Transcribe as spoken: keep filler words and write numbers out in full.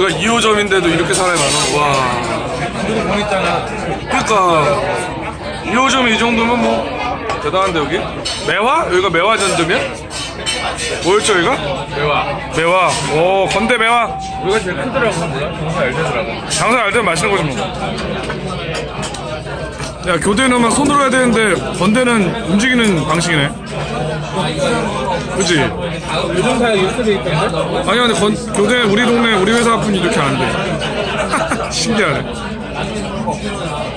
이 호점인데도 이렇게 사람이 많아. 와. 그러니까 이 호점이 이 정도면 뭐 대단한데 여기? 매화? 여기가 매화 전점이야? 뭐였죠 여기가? 매화. 매화. 오 건대 매화. 여기가 제일 크더라고. 장사 잘 되더라고. 장사 잘 되면 맛있는 거지 뭐. 야 교대는 막 손으로 해야 되는데 건대는 움직이는 방식이네. 그치? 요즘 다 이렇게 돼 있던데? 아니야 근데 건, 교대 우리 동네 우리 회사 분이 이렇게 안 돼. 신기하네.